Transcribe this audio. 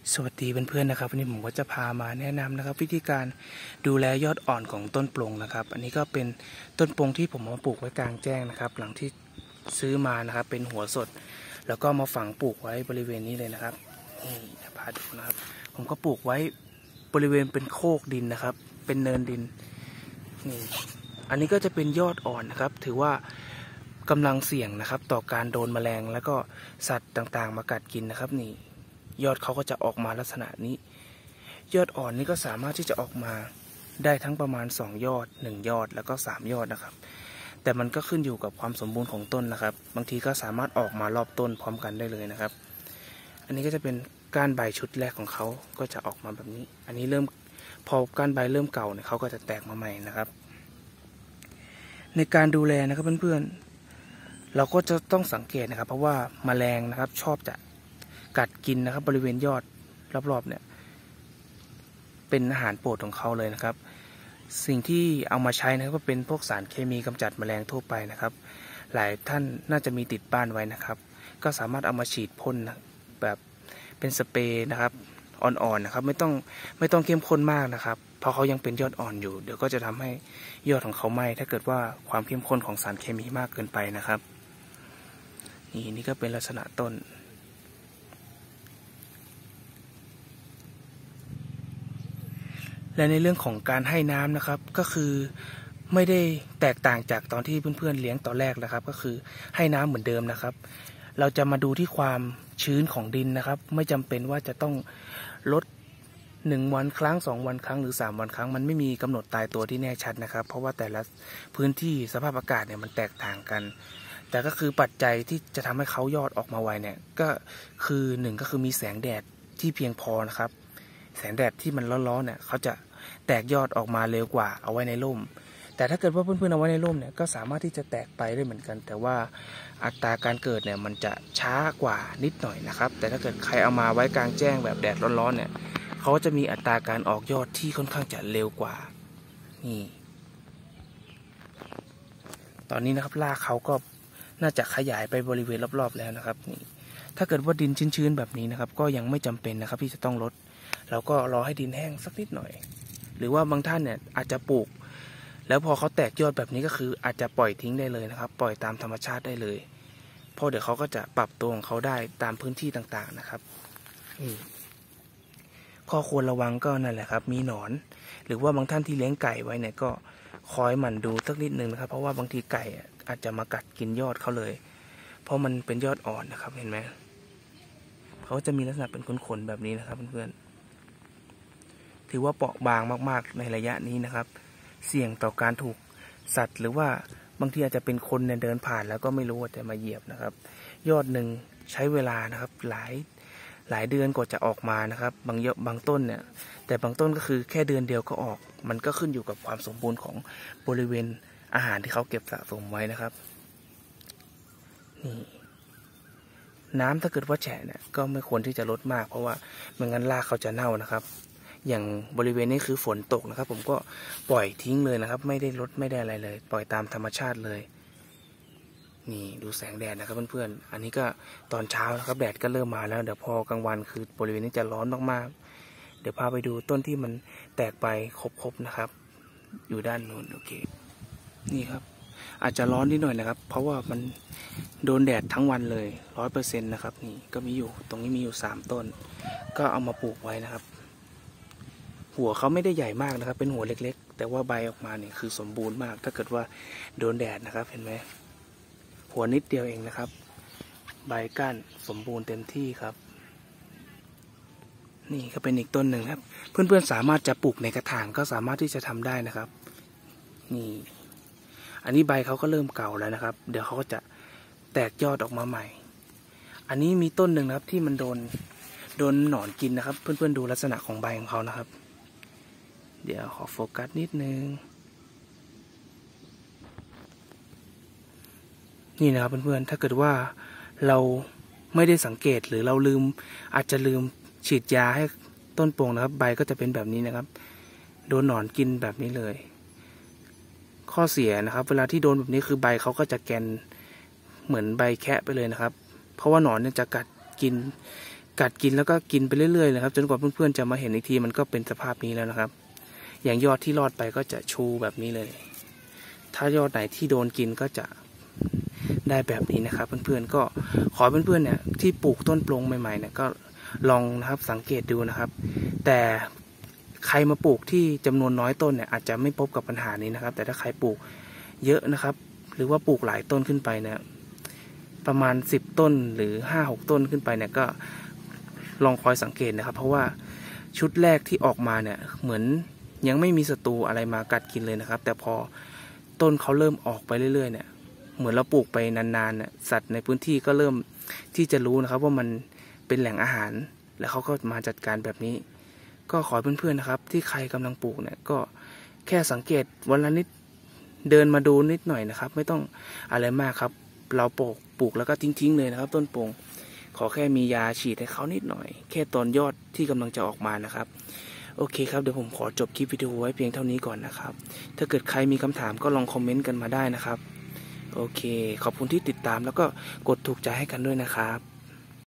สวัสดีเพื่อนๆนะครับวันนี้ผมก็จะพามาแนะนำนะครับวิธีการดูแลยอดอ่อนของต้นปลงนะครับอันนี้ก็เป็นต้นปลงที่ผมมาปลูกไว้กลางแจ้งนะครับหลังที่ซื้อมานะครับเป็นหัวสดแล้วก็มาฝังปลูกไว้บริเวณนี้เลยนะครับนี่พาดูนะครับผมก็ปลูกไว้บริเวณเป็นโคกดินนะครับเป็นเนินดินนี่อันนี้ก็จะเป็นยอดอ่อนนะครับถือว่ากำลังเสี่ยงนะครับต่อการโดนแมลงแล้วก็สัตว์ต่างๆมากัดกินนะครับนี่ยอดเขาก็จะออกมาลักษณะนี้ยอดอ่อนนี้ก็สามารถที่จะออกมาได้ทั้งประมาณ2ยอด1ยอดแล้วก็3ยอดนะครับแต่มันก็ขึ้นอยู่กับความสมบูรณ์ของต้นนะครับบางทีก็สามารถออกมารอบต้นพร้อมกันได้เลยนะครับอันนี้ก็จะเป็นก้านใบชุดแรกของเขาก็จะออกมาแบบนี้อันนี้เริ่มพอก้านใบเริ่มเก่าเนี่ยเขาก็จะแตกมาใหม่นะครับในการดูแลนะครับเพื่อนๆเราก็จะต้องสังเกตนะครับเพราะว่าแมลงนะครับชอบจะกัดกินนะครับบริเวณยอดรอบๆเนี่ยเป็นอาหารโปรดของเขาเลยนะครับสิ่งที่เอามาใช้นะครับก็เป็นพวกสารเคมีกำจัดแมลงทั่วไปนะครับหลายท่านน่าจะมีติดบ้านไว้นะครับก็สามารถเอามาฉีดพ่นแบบเป็นสเปรย์นะครับอ่อนๆนะครับไม่ต้องเข้มข้นมากนะครับเพราะเขายังเป็นยอดอ่อนอยู่เดี๋ยวก็จะทำให้ยอดของเขาไหม้ถ้าเกิดว่าความเข้มข้นของสารเคมีมากเกินไปนะครับนี่ก็เป็นลักษณะต้นและในเรื่องของการให้น้ำนะครับก็คือไม่ได้แตกต่างจากตอนที่เพื่อนๆเลี้ยงตอนแรกนะครับก็คือให้น้ำเหมือนเดิมนะครับเราจะมาดูที่ความชื้นของดินนะครับไม่จำเป็นว่าจะต้องลด1วันครั้ง2วันครั้งหรือ3วันครั้งมันไม่มีกำหนดตายตัวที่แน่ชัดนะครับเพราะว่าแต่ละพื้นที่สภาพอากาศเนี่ยมันแตกต่างกันแต่ก็คือปัจจัยที่จะทำให้เขายอดออกมาไวเนี่ยก็คือ1ก็คือมีแสงแดดที่เพียงพอนะครับแสงแดดที่มันร้อนๆเนี่ยเขาจะแตกยอดออกมาเร็วกว่าเอาไว้ในร่มแต่ถ้าเกิดว่าเพื่อนๆเอาไว้ในร่มเนี่ยก็สามารถที่จะแตกไปได้เหมือนกันแต่ว่าอัตราการเกิดเนี่ยมันจะช้ากว่านิดหน่อยนะครับแต่ถ้าเกิดใครเอามาไว้กลางแจ้งแบบแดดร้อนๆเนี่ยเขาจะมีอัตราการออกยอดที่ค่อนข้างจะเร็วกว่านี่ตอนนี้นะครับรากเขาก็น่าจะขยายไปบริเวณรอบๆแล้วนะครับนี่ถ้าเกิดว่าดินชื้นๆแบบนี้นะครับก็ยังไม่จำเป็นนะครับที่จะต้องลดเราก็รอให้ดินแห้งสักนิดหน่อยหรือว่าบางท่านเนี่ยอาจจะปลูกแล้วพอเขาแตกยอดแบบนี้ก็คืออาจจะปล่อยทิ้งได้เลยนะครับปล่อยตามธรรมชาติได้เลยเพราะเดี๋ยวเขาก็จะปรับตัวของเขาได้ตามพื้นที่ต่างๆนะครับข้อควรระวังก็นั่นแหละครับมีหนอนหรือว่าบางท่านที่เลี้ยงไก่ไว้เนี่ยก็คอยหมั่นดูสักนิดนึงนะครับเพราะว่าบางทีไก่อาจจะมากัดกินยอดเขาเลยเพราะมันเป็นยอดอ่อนนะครับเห็นไหมเขาจะมีลักษณะเป็นขนๆแบบนี้นะครับเพื่อนๆถือว่าเปราะบางมากๆในระยะนี้นะครับเสี่ยงต่อการถูกสัตว์หรือว่าบางทีอาจจะเป็นคนเนี่ยเดินผ่านแล้วก็ไม่รู้ว่าจะมาเหยียบนะครับยอดหนึ่งใช้เวลานะครับหลายเดือนกว่าจะออกมานะครับบางต้นเนี่ยแต่บางต้นก็คือแค่เดือนเดียวก็ออกมันก็ขึ้นอยู่กับความสมบูรณ์ของบริเวณอาหารที่เขาเก็บสะสมไว้นะครับนี่น้ำถ้าเกิดว่าแฉะเนี่ยก็ไม่ควรที่จะลดมากเพราะว่าไม่งั้นรากเขาจะเน่านะครับอย่างบริเวณนี้คือฝนตกนะครับผมก็ปล่อยทิ้งเลยนะครับไม่ได้ลดไม่ได้อะไรเลยปล่อยตามธรรมชาติเลยนี่ดูแสงแดดนะครับเพื่อนๆอันนี้ก็ตอนเช้านะครับแดดก็เริ่มมาแล้วเดี๋ยวพอกลางวันคือบริเวณนี้จะร้อนมากๆเดี๋ยวพาไปดูต้นที่มันแตกไปครบๆนะครับอยู่ด้านนู้นโอเคนี่ครับอาจจะร้อนนิดหน่อยนะครับเพราะว่ามันโดนแดดทั้งวันเลย100%นะครับนี่ก็มีอยู่ตรงนี้มีอยู่3ต้นก็เอามาปลูกไว้นะครับหัวเขาไม่ได้ใหญ่มากนะครับเป็นหัวเล็กๆแต่ว่าใบออกมาเนี่ยคือสมบูรณ์มากถ้าเกิดว่าโดนแดดนะครับเห็นไหมหัวนิดเดียวเองนะครับใบก้านสมบูรณ์เต็มที่ครับนี่ก็เป็นอีกต้นหนึ่งครับเพื่อนๆสามารถจะปลูกในกระถางก็สามารถที่จะทำได้นะครับนี่อันนี้ใบเขาก็เริ่มเก่าแล้วนะครับเดี๋ยวเขาก็จะแตกยอดออกมาใหม่อันนี้มีต้นหนึ่งนะครับที่มันโดนหนอนกินนะครับเพื่อนๆดูลักษณะของใบของเขานะครับเดี๋ยวขอโฟกัสนิดนึงนี่นะครับเพื่อนๆถ้าเกิดว่าเราไม่ได้สังเกตหรือเราอาจจะลืมฉีดยาให้ต้นโป่งนะครับใบก็จะเป็นแบบนี้นะครับโดนหนอนกินแบบนี้เลยข้อเสียนะครับเวลาที่โดนแบบนี้คือใบเขาก็จะแกนเหมือนใบแคะไปเลยนะครับเพราะว่าหนอนเนี่ยจะกัดกินกัดกินแล้วก็กินไปเรื่อยๆเลยครับจนกว่าเพื่อนๆจะมาเห็นอีกทีมันก็เป็นสภาพนี้แล้วนะครับอย่างยอดที่รอดไปก็จะชูแบบนี้เลยถ้ายอดไหนที่โดนกินก็จะได้แบบนี้นะครับเพื่อนๆก็ขอเพื่อนๆเนี่ยที่ปลูกต้นปลงใหม่ๆเนี่ยก็ลองนะครับสังเกตดูนะครับแต่ใครมาปลูกที่จำนวนน้อยต้นเนี่ยอาจจะไม่พบกับปัญหานี้นะครับแต่ถ้าใครปลูกเยอะนะครับหรือว่าปลูกหลายต้นขึ้นไปเนี่ยประมาณ10ต้นหรือ5-6ต้นขึ้นไปเนี่ยก็ลองคอยสังเกตนะครับเพราะว่าชุดแรกที่ออกมาเนี่ยเหมือนยังไม่มีศัตรูอะไรมากัดกินเลยนะครับแต่พอต้นเขาเริ่มออกไปเรื่อยๆเนี่ยเหมือนเราปลูกไปนานๆเนี่ยสัตว์ในพื้นที่ก็เริ่มที่จะรู้นะครับว่ามันเป็นแหล่งอาหารแล้วเขาก็มาจัดการแบบนี้ก็ขอเพื่อนๆนะครับที่ใครกำลังปลูกเนี่ยก็แค่สังเกตวันละนิดเดินมาดูนิดหน่อยนะครับไม่ต้องอะไรมากครับเราปลูกแล้วก็ทิ้งๆเลยนะครับต้นโป่งขอแค่มียาฉีดให้เขานิดหน่อยแค่ตอนยอดที่กำลังจะออกมานะครับโอเคครับเดี๋ยวผมขอจบคลิปวิดีโอไว้เพียงเท่านี้ก่อนนะครับถ้าเกิดใครมีคำถามก็ลองคอมเมนต์กันมาได้นะครับโอเคขอบคุณที่ติดตามแล้วก็กดถูกใจให้กันด้วยนะครับ